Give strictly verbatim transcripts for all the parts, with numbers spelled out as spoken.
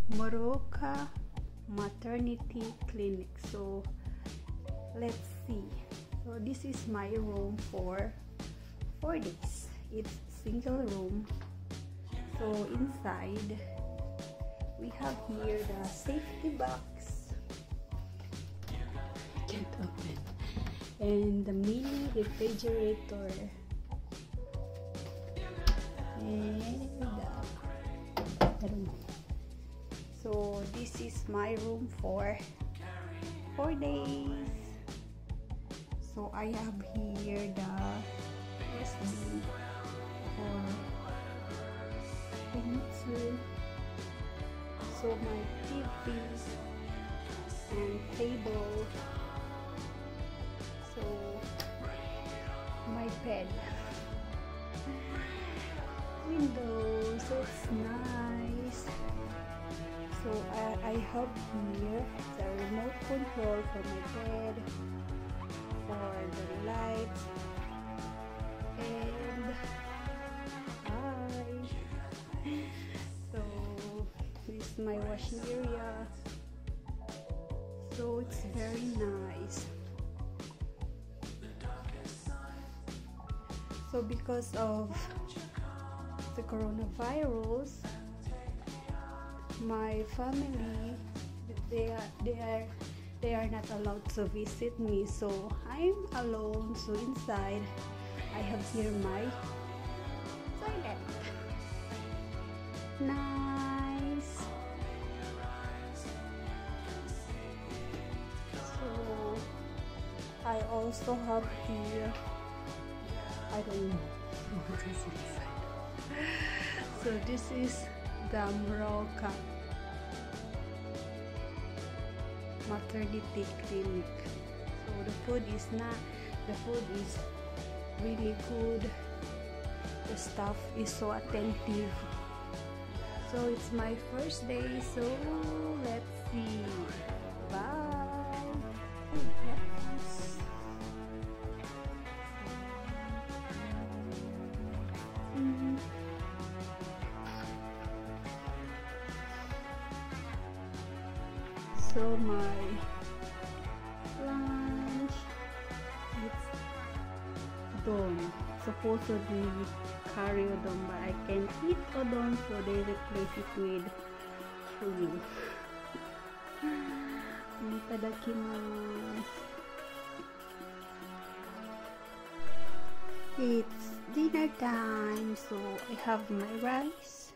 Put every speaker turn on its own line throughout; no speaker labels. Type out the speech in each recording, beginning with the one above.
Moroka Maternity Clinic. So let's see. So this is my room for four days. It's single room. So inside we have here the safety box. Can't open. And the mini refrigerator. And uh, I don't know. So this is my room for four days. So I have here the S D for Fujitsu. So my T V and table. So my bed. Windows. So it's nice. So I, I have here the remote control for my bed, for the lights, and hi. So this is my washing area. So it's very nice. So because of the coronavirus, my family they are they are they are not allowed to visit me, so I'm alone. So inside I have here my toilet. Nice. So I also have here, I don't know what is inside. So this is the Moroka Maternity Clinic. So the food is not, the food is really good. The staff is so attentive. So it's my first day. So let's see. Bye. Yes. Mm-hmm. So my lunch, it's udon. Supposedly curry udon, but I can't eat udon, so they replace it with suyu. Itadakimasu. It's dinner time, so I have my rice.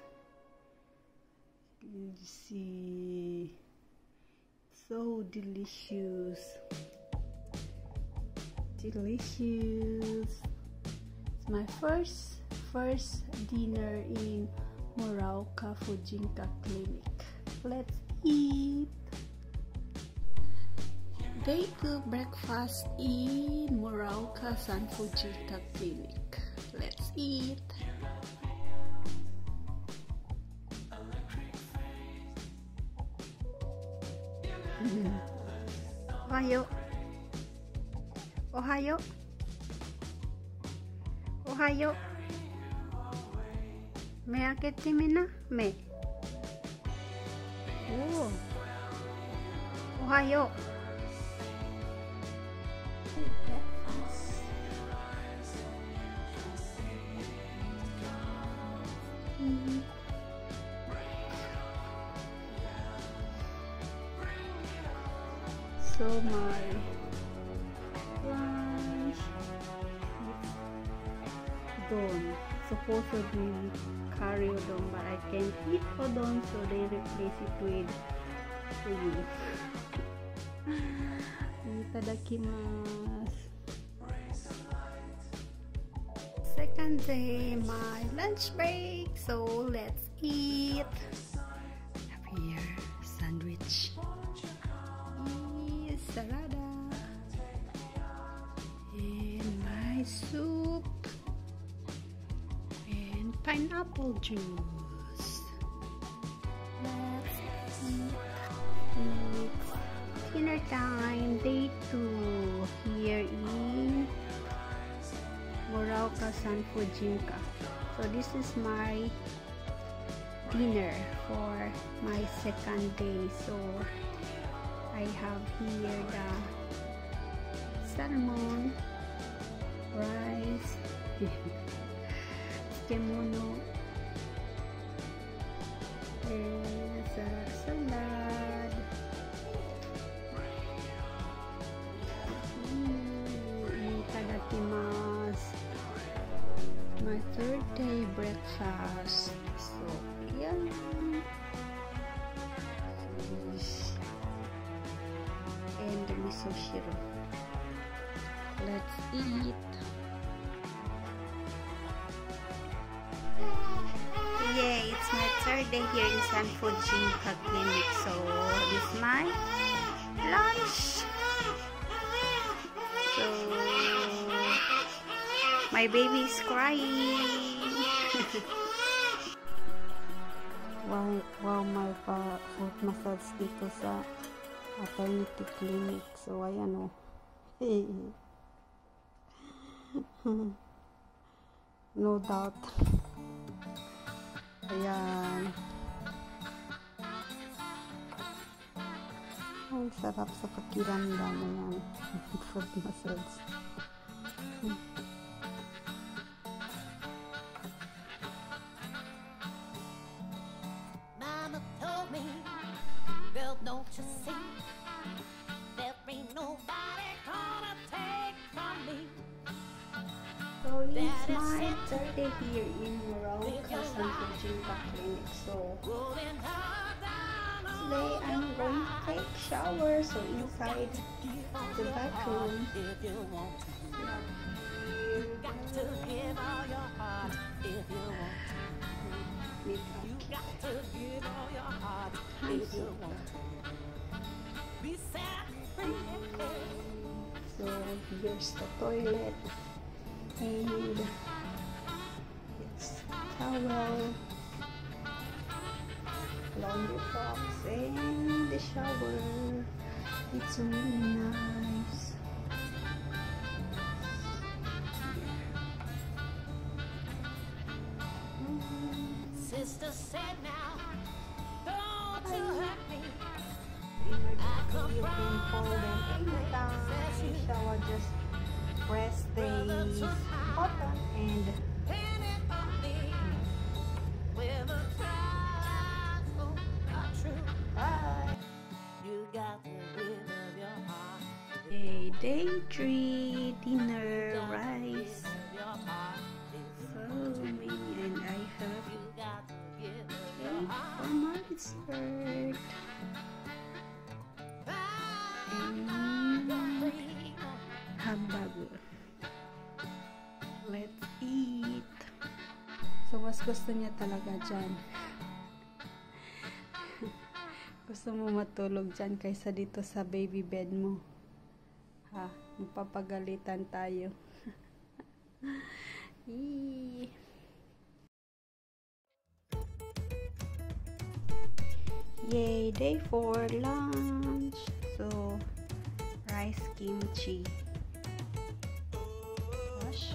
You see. So delicious, delicious. It's my first first dinner in Moroka Fujinka Clinic. Let's eat. Day two breakfast in Moroka San Fujinka Clinic. Let's eat. Ohayo. Ohayo. Ohayo. Me akete me na? Me. Oh. Ohayo. Mm-hmm. So my lunch, udon. Supposedly curry udon, but I can't eat udon, so they replace it with suyu. Itadakimasu. Second day, my lunch break. So let's eat. Have here sandwich. Salada and my soup and pineapple juice. Let's eat. It's dinner time, day two here in Moroka San Fujinka. So this is my dinner for my second day. So I have here the salmon, rice, kemono, and salad. Mm, itadakimasu. My third day breakfast. So, yum. And the miso shiro. Let's eat. Yay, it's my third day here in Sanford Jinka Clinic. So, this is my lunch. So, my baby is crying. Wow, wow, my pa foot massage dito sa maternity clinic. So, ayan o. No doubt. Ayan. Ang sarap sa pakiramdam. Ayan. Foot massage.
Don't you see? There ain't nobody gonna take from me.
So it's my third day here in Morocco Sanford Jinka Clinic. So today I'm going to take shower. So inside the bathroom.
If you want to, you got to give all your heart. If you want to, you got to give all your heart. If you want to.
So here's the toilet and it's towel, laundry box, and the shower. It's really nice.
Sister said now, don't you hurt me.
You can call them anytime. The shower, just press the button and bye.
You got the will of your heart.
A day three dinner rice. So many, and I have cake for my dessert. Hamburger. Let's eat. So mas gusto niya talaga dyan. Gusto mo matulog dyan kaysa dito sa baby bed mo. Ha, magpapagalitan tayo. Yay, day four lunch. So rice kimchi. Wash.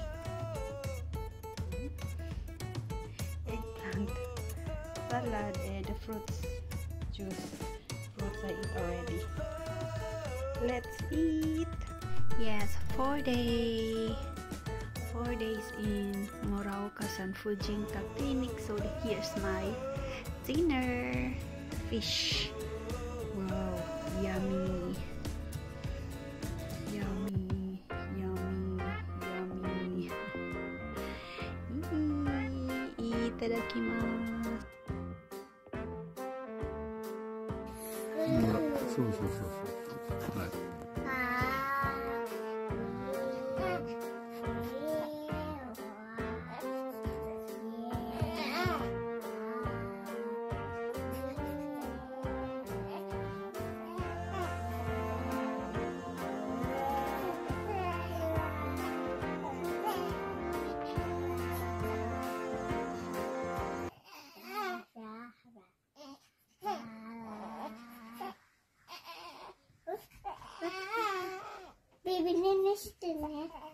Eggplant. Salad and fruits. Juice. Fruits I eat already. Let's eat. Yes, four day. Four days in Morocco Sanford Jinka Clinic. So here's my dinner. Fish. Wow, yummy. Yummy, yummy, yummy. Itadakimasu.
そうそうそうそう。はい。
Baby, neneしてね。